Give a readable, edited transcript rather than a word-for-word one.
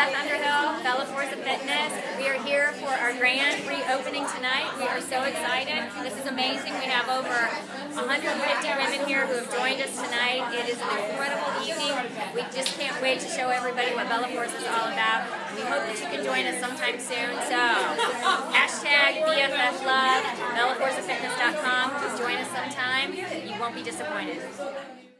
Beth Underhill, Bella Forza Fitness. We are here for our grand reopening tonight. We are so excited. This is amazing. We have over 150 women here who have joined us tonight. It is an incredible evening. We just can't wait to show everybody what Bella Forza is all about. We hope that you can join us sometime soon. So, hashtag BFFLove, BellaForzaFitness.com. Join us sometime. You won't be disappointed.